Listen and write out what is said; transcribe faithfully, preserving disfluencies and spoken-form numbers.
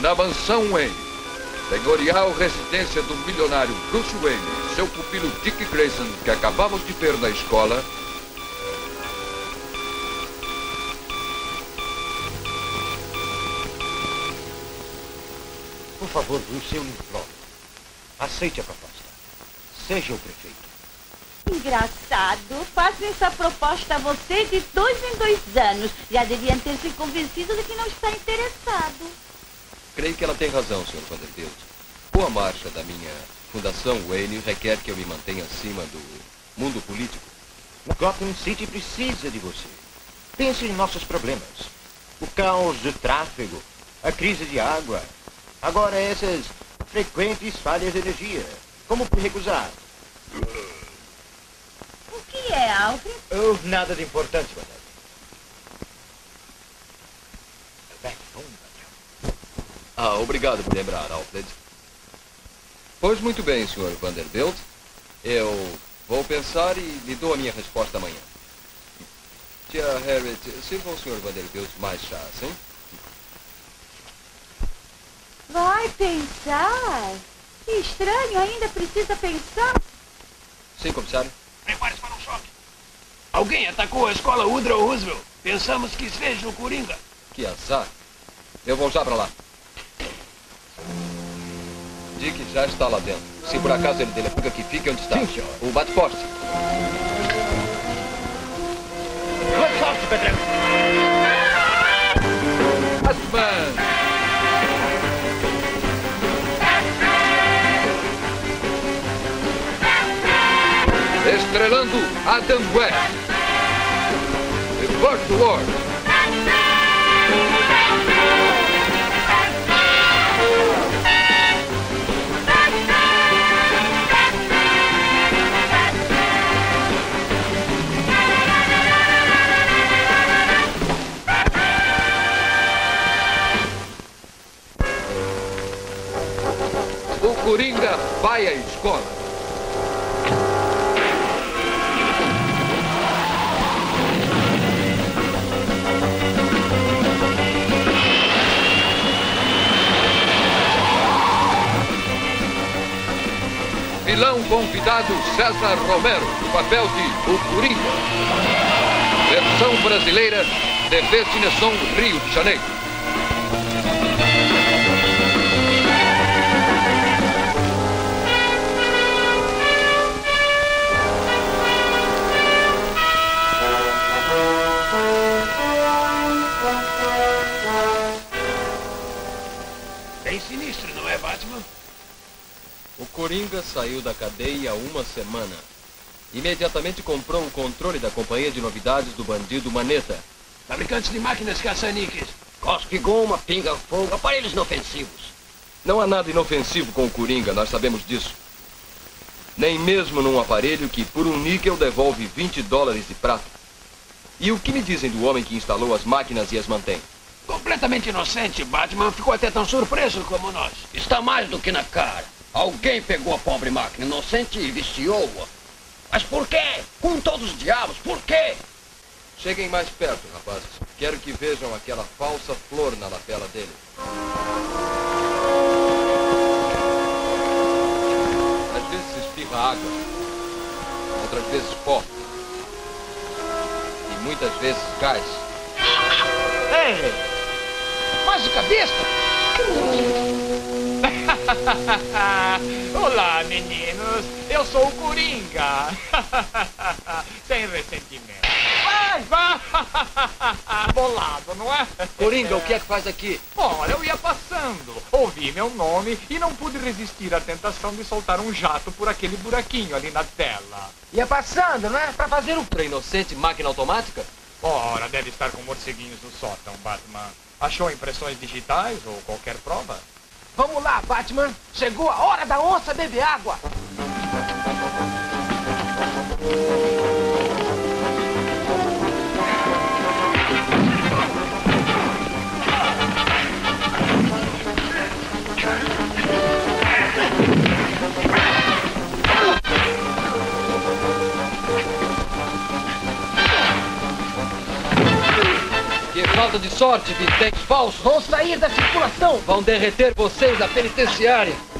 na mansão Wayne, senhorial residência do milionário Bruce Wayne e seu pupilo Dick Grayson, que acabamos de ver na escola. Por favor, Bruce, eu lhe imploro. Aceite a proposta. Seja o prefeito. Engraçado. Faço essa proposta a você de dois em dois anos. Já deviam ter se convencido de que não está interessado. Creio que ela tem razão, senhor Vanderbilt. Boa marcha da minha Fundação Wayne requer que eu me mantenha acima do mundo político. O Gotham City precisa de você. Pense em nossos problemas. O caos de tráfego, a crise de água. Agora essas frequentes falhas de energia. Como por recusar? O que é, Alfred? Oh, nada de importante, madame. Ah, obrigado por lembrar, Alfred. Pois muito bem, senhor Vanderbilt. Eu vou pensar e lhe dou a minha resposta amanhã. Tia Harriet, sirva ao senhor Vanderbilt mais chá, sim? Vai pensar? Que estranho, ainda precisa pensar? Sim, comissário. Prepare-se para um choque. Alguém atacou a escola Woodrow Roosevelt. Pensamos que seja o Coringa. Que azar. Eu vou já para lá. Dick já está lá dentro. Se por acaso ele delepuga que fique onde está. Sim, senhor. O bate-poste. Boa sorte, Pedrão. Batman! Estrelando Adam West. The First Ward. O Coringa vai à escola. Vilão convidado César Romero, no papel de O Coringa. Versão brasileira de Destinação Rio de Janeiro. Bem sinistro, não é, Batman? O Coringa saiu da cadeia há uma semana. Imediatamente comprou o controle da companhia de novidades do bandido Maneta. Fabricantes de máquinas caça-níqueis. Cospe goma, pinga-fogo, aparelhos inofensivos. Não há nada inofensivo com o Coringa, nós sabemos disso. Nem mesmo num aparelho que, por um níquel, devolve vinte dólares de prata. E o que me dizem do homem que instalou as máquinas e as mantém? Completamente inocente, Batman. Ficou até tão surpreso como nós. Está mais do que na cara. Alguém pegou a pobre máquina inocente e viciou-a. Mas por quê? Com todos os diabos, por quê? Cheguem mais perto, rapazes. Quero que vejam aquela falsa flor na lapela dele. Às vezes espirra água. Outras vezes pó. E muitas vezes gás. Ei! Mágica besta! Olá, meninos. Eu sou o Coringa. Sem ressentimento. Vai, vai! Bolado, não é? Coringa, o que é que faz aqui? Olha, eu ia passando, ouvi meu nome e não pude resistir à tentação de soltar um jato por aquele buraquinho ali na tela. Ia passando, né? Pra fazer o... Pra inocente máquina automática? Ora, deve estar com morceguinhos no sótão, Batman. Achou impressões digitais ou qualquer prova? Vamos lá, Batman. Chegou a hora da onça beber água. Que falta de sorte, vinténs falsos. Vão sair da circulação. Vão derreter vocês da penitenciária.